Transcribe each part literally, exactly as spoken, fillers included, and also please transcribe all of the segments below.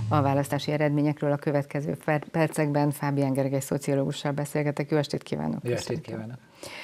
A választási eredményekről a következő percekben Fábián Gergely szociológussal beszélgetek. Jó estét kívánok! Jó estét kívánok!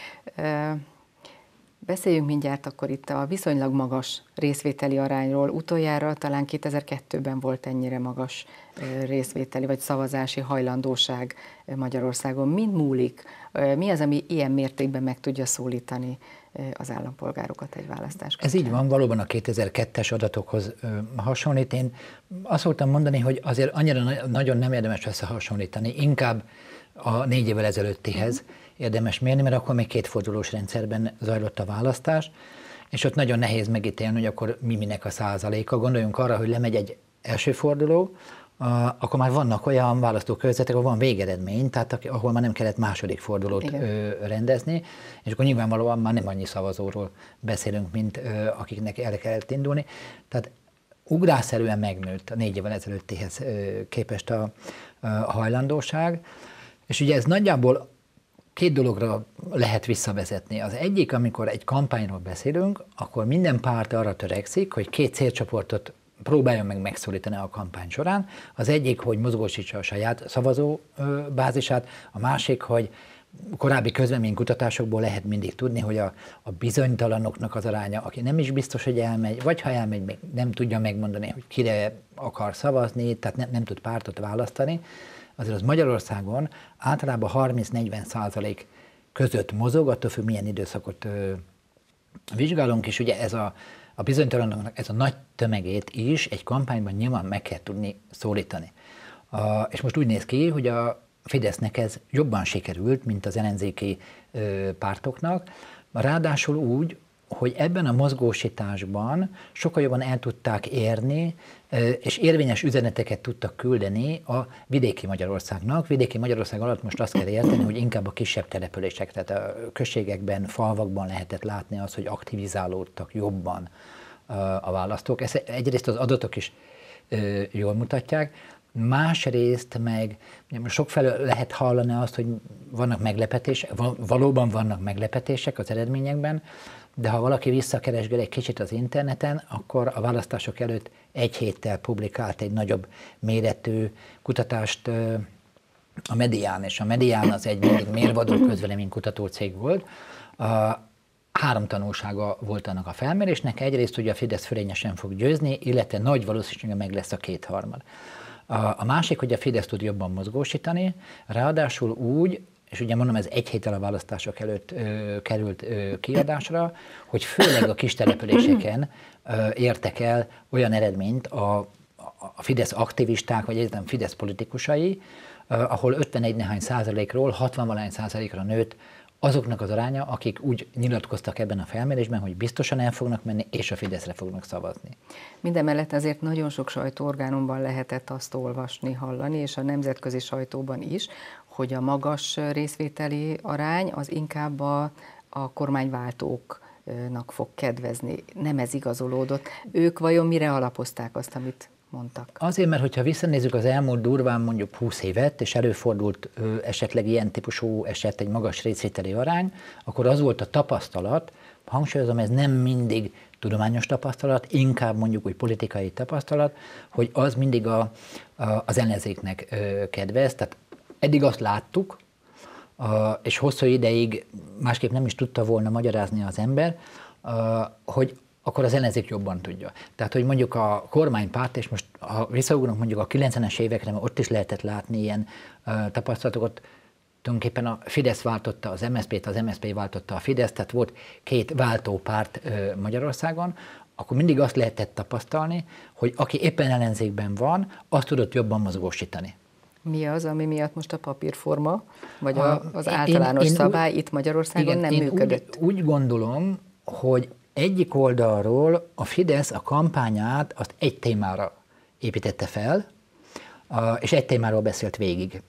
Beszéljünk mindjárt akkor itt a viszonylag magas részvételi arányról. Utoljára talán kétezer-kettőben volt ennyire magas részvételi vagy szavazási hajlandóság Magyarországon. Mind múlik? Mi az, ami ilyen mértékben meg tudja szólítani az állampolgárokat egy választás kapcsán? Ez így van, valóban a kétezer-kettes adatokhoz hasonlít. Én azt szoktam mondani, hogy azért annyira nagyon nem érdemes összehasonlítani, inkább a négy évvel ezelőttihez érdemes mérni, mert akkor még kétfordulós rendszerben zajlott a választás, és ott nagyon nehéz megítélni, hogy akkor mi minek a százaléka. Gondoljunk arra, hogy lemegy egy első forduló, akkor már vannak olyan választókörzetek, ahol van végeredmény, tehát ahol már nem kellett második fordulót Igen. rendezni, és akkor nyilvánvalóan már nem annyi szavazóról beszélünk, mint akiknek el kellett indulni. Tehát ugrásszerűen megnőtt a négy évvel ezelőttihez képest a, a hajlandóság, és ugye ez nagyjából két dologra lehet visszavezetni. Az egyik, amikor egy kampányról beszélünk, akkor minden párt arra törekszik, hogy két célcsoportot próbáljon meg megszólítani a kampány során. Az egyik, hogy mozgósítsa a saját szavazóbázisát, a másik, hogy korábbi közvéleménykutatásokból lehet mindig tudni, hogy a, a bizonytalanoknak az aránya, aki nem is biztos, hogy elmegy, vagy ha elmegy, még nem tudja megmondani, hogy kire akar szavazni, tehát ne, nem tud pártot választani, azért az Magyarországon általában harminc-negyven százalék között mozog, attól függ, milyen időszakot ö, vizsgálunk, és ugye ez a, a bizonytalanoknak ez a nagy tömegét is egy kampányban nyilván meg kell tudni szólítani. A, és most úgy néz ki, hogy a Fidesznek ez jobban sikerült, mint az ellenzéki ö, pártoknak, ráadásul úgy, hogy ebben a mozgósításban sokkal jobban el tudták érni, és érvényes üzeneteket tudtak küldeni a vidéki Magyarországnak. Vidéki Magyarország alatt most azt kell érteni, hogy inkább a kisebb települések, tehát a községekben, falvakban lehetett látni azt, hogy aktivizálódtak jobban a választók. Ezt egyrészt az adatok is jól mutatják, másrészt meg sokfelől lehet hallani azt, hogy vannak meglepetések, valóban vannak meglepetések az eredményekben, de ha valaki visszakeresgél egy kicsit az interneten, akkor a választások előtt egy héttel publikált egy nagyobb méretű kutatást a Medián, és a Medián az egy mindig mérvadó közvéleménykutató cég volt. Három tanulsága volt annak a felmérésnek. Egyrészt, hogy a Fidesz fölényesen fog győzni, illetve nagy valószínűséggel meg lesz a kétharmad. A másik, hogy a Fidesz tud jobban mozgósítani, ráadásul úgy, és ugye mondom, ez egy héttel a választások előtt ö, került ö, kiadásra, hogy főleg a kis településeken ö, értek el olyan eredményt a, a Fidesz aktivisták, vagy egyetem Fidesz politikusai, ö, ahol ötvenegy néhány százalékról hatvan valahány százalékra nőtt azoknak az aránya, akik úgy nyilatkoztak ebben a felmérésben, hogy biztosan el fognak menni, és a Fideszre fognak szavazni. Mindemellett azért nagyon sok sajtóorgánumban lehetett azt olvasni, hallani, és a nemzetközi sajtóban is, hogy a magas részvételi arány az inkább a, a kormányváltóknak fog kedvezni. Nem ez igazolódott. Ők vajon mire alapozták azt, amit mondtak? Azért, mert hogyha visszanézzük az elmúlt durván mondjuk húsz évet, és előfordult ö, esetleg ilyen típusú eset egy magas részvételi arány, akkor az volt a tapasztalat, hangsúlyozom, ez nem mindig tudományos tapasztalat, inkább mondjuk úgy politikai tapasztalat, hogy az mindig a, a, az ellenzéknek ö, kedvez. Tehát eddig azt láttuk, uh, és hosszú ideig másképp nem is tudta volna magyarázni az ember, uh, hogy akkor az ellenzék jobban tudja. Tehát, hogy mondjuk a kormánypárt, és most ha visszaugrunk mondjuk a kilencvenes évekre, mert ott is lehetett látni ilyen uh, tapasztalatokat, tulajdonképpen a Fidesz váltotta az em es zé pét, az em es zé pé váltotta a Fidesz, tehát volt két váltópárt uh, Magyarországon, akkor mindig azt lehetett tapasztalni, hogy aki éppen ellenzékben van, azt tudott jobban mozgósítani. Mi az, ami miatt most a papírforma, vagy a, az általános én, én szabály úgy, itt Magyarországon igen, nem én működött? Úgy, úgy gondolom, hogy egyik oldalról a Fidesz a kampányát azt egy témára építette fel, és egy témáról beszélt végig.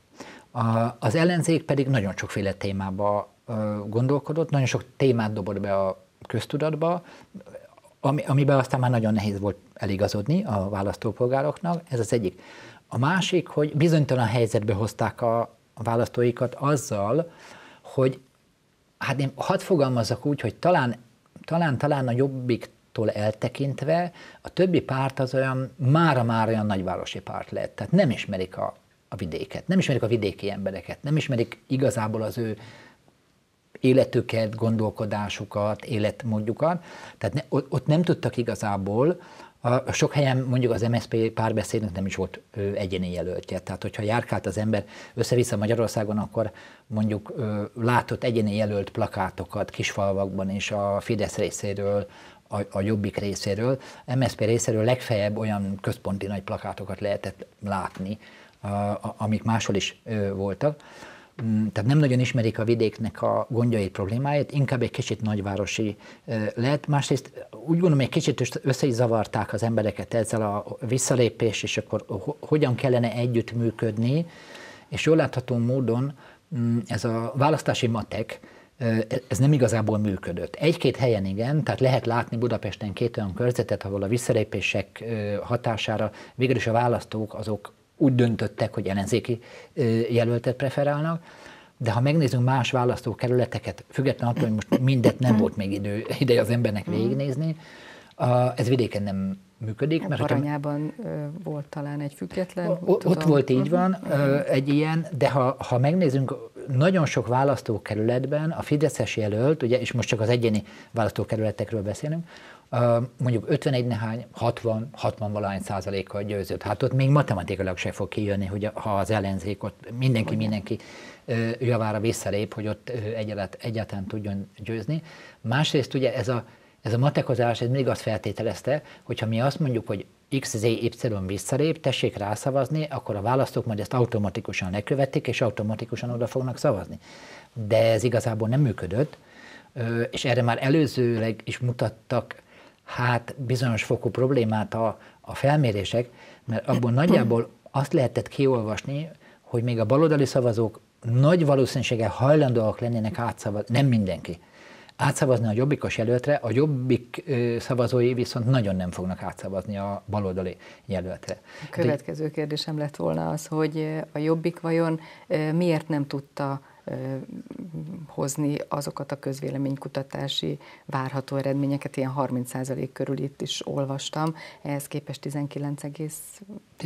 Az ellenzék pedig nagyon sokféle témába gondolkodott, nagyon sok témát dobott be a köztudatba, amiben aztán már nagyon nehéz volt eligazodni a választópolgároknak, ez az egyik. A másik, hogy bizonytalan helyzetbe hozták a választóikat azzal, hogy hát én hadd fogalmazzak úgy, hogy talán, talán, talán a Jobbik tól eltekintve a többi párt az olyan, mára-mára olyan nagyvárosi párt lett. Tehát nem ismerik a, a vidéket, nem ismerik a vidéki embereket, nem ismerik igazából az ő életüket, gondolkodásukat, életmódjukat. Tehát ne, ott nem tudtak igazából, a, sok helyen mondjuk az em es zé pé párbeszédnek nem is volt ö, egyéni jelöltje. Tehát hogyha járkált az ember össze-vissza Magyarországon, akkor mondjuk ö, látott egyéni jelölt plakátokat kisfalvakban is a Fidesz részéről, a, a Jobbik részéről. em es zé pé részéről legfeljebb olyan központi nagy plakátokat lehetett látni, a, a, amik máshol is ö, voltak. Tehát nem nagyon ismerik a vidéknek a gondjait, problémáit, inkább egy kicsit nagyvárosi lett. Másrészt úgy gondolom, egy kicsit össze is zavarták az embereket ezzel a visszalépés, és akkor hogyan kellene együttműködni, és jól látható módon ez a választási matek, ez nem igazából működött. Egy-két helyen igen, tehát lehet látni Budapesten két olyan körzetet, ahol a visszalépések hatására végül is a választók azok úgy döntöttek, hogy ellenzéki jelöltet preferálnak, de ha megnézzünk más választókerületeket, függetlenül attól, hogy most mindet nem volt még idő, ideje az embernek végignézni, ez vidéken nem működik. Mert Baranyában a, volt talán egy független. Ott tudom. Volt, így van, egy ilyen, de ha, ha megnézzünk, nagyon sok választókerületben a fideszes jelölt, ugye, és most csak az egyéni választókerületekről beszélünk, mondjuk ötvenegy nehány, hatvan, hatvan valahány százalékkal győzött. Hát ott még matematikailag se fog kijönni, hogy ha az ellenzék ott mindenki, mindenki javára visszalép, hogy ott egyáltalán tudjon győzni. Másrészt ugye ez a, ez a matekozás, ez mindig azt feltételezte, hogyha mi azt mondjuk, hogy X, Z, Y visszalép, tessék rászavazni, akkor a választók majd ezt automatikusan lekövetik, és automatikusan oda fognak szavazni. De ez igazából nem működött, és erre már előzőleg is mutattak hát bizonyos fokú problémát a, a felmérések, mert abból nagyjából azt lehetett kiolvasni, hogy még a baloldali szavazók nagy valószínűséggel hajlandóak lennének átszavazni, nem mindenki, átszavazni a jobbikos jelöltre, a jobbik szavazói viszont nagyon nem fognak átszavazni a baloldali jelöltre. A következő kérdésem lett volna az, hogy a jobbik vajon miért nem tudta hozni azokat a közvéleménykutatási várható eredményeket, ilyen harminc százalék körül itt is olvastam, ehhez képest tizenkilenc egész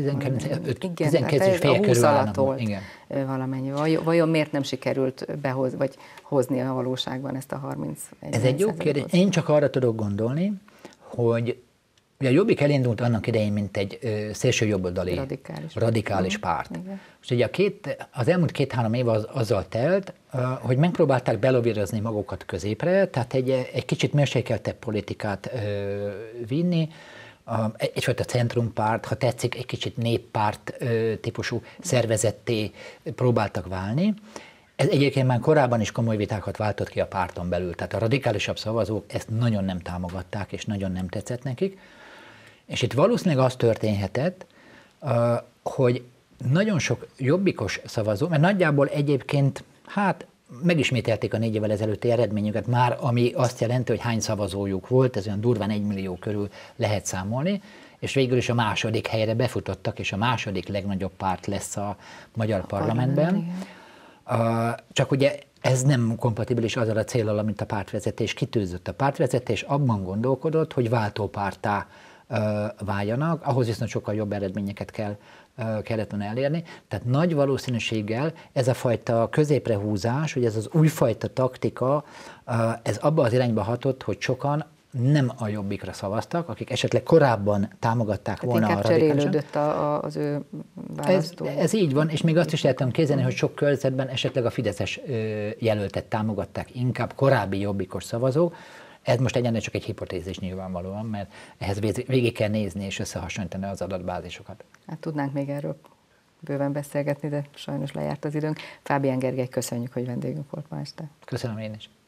és fél körül alatt volt valamennyi. Vajon miért nem sikerült behozni, vagy hozni a valóságban ezt a harminc Ez egy jó kérdés. Én csak arra tudok gondolni, hogy ugye a Jobbik elindult annak idején, mint egy ö, szélső jobboldali radikális, radikális párt. Igen. És ugye a két, az elmúlt két-három év az, azzal telt, ö, hogy megpróbálták belovírozni magukat középre, tehát egy, egy kicsit mérsékeltebb politikát ö, vinni, a, egyfajta centrumpárt, ha tetszik, egy kicsit néppárt ö, típusú szervezetté próbáltak válni. Ez egyébként már korábban is komoly vitákat váltott ki a párton belül, tehát a radikálisabb szavazók ezt nagyon nem támogatták, és nagyon nem tetszett nekik. És itt valószínűleg az történhetett, hogy nagyon sok jobbikos szavazó, mert nagyjából egyébként, hát megismételték a négy évvel ezelőtti eredményüket már, ami azt jelenti, hogy hány szavazójuk volt, ez olyan durván egy millió körül lehet számolni, és végül is a második helyre befutottak, és a második legnagyobb párt lesz a magyar a parlamentben. Parlament, csak ugye ez nem kompatibilis azzal a céllal, amit a pártvezetés kitűzött. A pártvezetés abban gondolkodott, hogy váltópárttá váljanak, ahhoz viszont sokkal jobb eredményeket kell, kellett volna elérni. Tehát nagy valószínűséggel ez a fajta középre húzás, hogy ez az újfajta taktika, ez abba az irányba hatott, hogy sokan nem a Jobbikra szavaztak, akik esetleg korábban támogatták hát volna a radikálisan. Cserélődött a, az ő választó. Ez, ez így van, és még azt is lehetem képzelni, hogy sok körzetben esetleg a fideszes jelöltet támogatták inkább korábbi jobbikos szavazók. Ez most egyenlően csak egy hipotézis nyilvánvalóan, mert ehhez végig kell nézni és összehasonlítani az adatbázisokat. Hát tudnánk még erről bőven beszélgetni, de sajnos lejárt az időnk. Fábián Gergely, köszönjük, hogy vendégünk volt ma este. Köszönöm én is.